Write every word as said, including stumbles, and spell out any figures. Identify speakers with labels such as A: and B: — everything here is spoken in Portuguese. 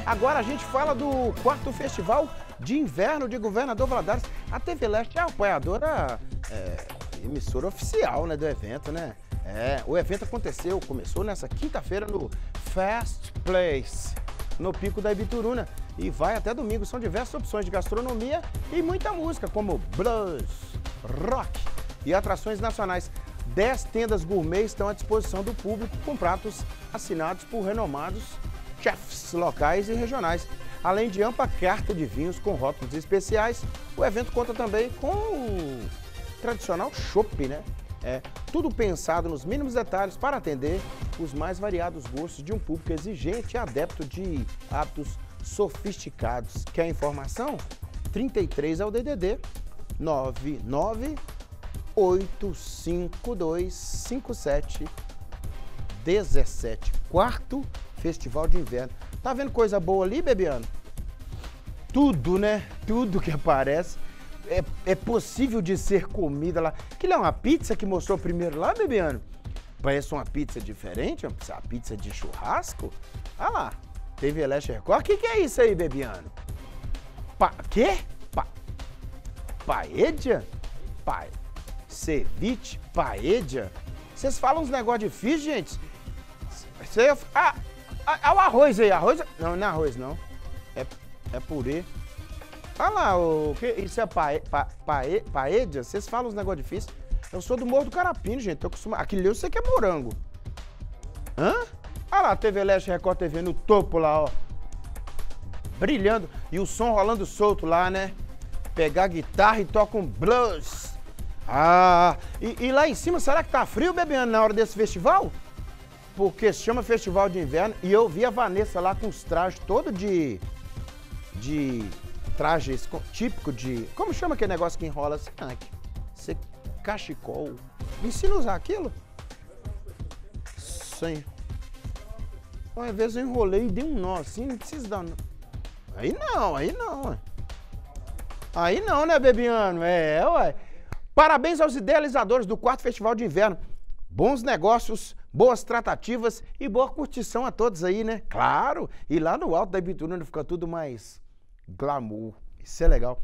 A: Agora a gente fala do quarto Festival de Inverno de Governador Valadares. A T V Leste é a apoiadora, é, emissora oficial, né, do evento, né? É, o evento aconteceu, começou nessa quinta-feira no Fast Place, no Pico da Ibituruna, e vai até domingo. São diversas opções de gastronomia e muita música, como blues, rock e atrações nacionais. Dez tendas gourmet estão à disposição do público, com pratos assinados por renomados chefs locais e regionais. Além de ampla carta de vinhos com rótulos especiais, o evento conta também com o tradicional chopp, né? É, tudo pensado nos mínimos detalhes para atender os mais variados gostos de um público exigente e adepto de hábitos sofisticados. Quer informação? trinta e três é o D D D nove nove oito cinco dois cinco sete um sete. Quarto Festival de Inverno. Tá vendo coisa boa ali, Bebiano? Tudo, né? Tudo que aparece é, é possível de ser comida lá. Aquilo é uma pizza que mostrou primeiro lá, Bebiano? Parece uma pizza diferente, uma pizza de churrasco. Olha lá, T V Leste Record. O que, que é isso aí, Bebiano? Pa... Quê? Pa... Paella? Pa... Ceviche? Paella? Vocês falam uns negócios difíceis, gente? Você... Ah, ah, o arroz aí, arroz... Não, não é arroz, não. É, é purê. Olha lá, o que isso é pae, pa, pae, paella? Vocês falam uns negócios difíceis? Eu sou do Morro do Carapino, gente. Tô acostumado. Aquilo eu sei que é morango. Hã? Olha lá, T V Leste Record T V no topo lá, ó. Brilhando. E o som rolando solto lá, né? Pegar a guitarra e toca um blues. Ah, e, e lá em cima, será que tá frio, Bebiano, na hora desse festival? Porque se chama Festival de Inverno e eu vi a Vanessa lá com os trajes todo de... de trajes típico de... Como chama aquele negócio que enrola assim? Ah, você cachecol. Me ensina a usar aquilo? Sim. Uma vez eu enrolei e dei um nó assim, não precisa dar... Aí não, aí não. Aí não, né, Bebiano? É, ué. Parabéns aos idealizadores do quarto Festival de Inverno. Bons negócios, boas tratativas e boa curtição a todos aí, né? Claro! E lá no alto da Ibituruna fica tudo mais glamour. Isso é legal.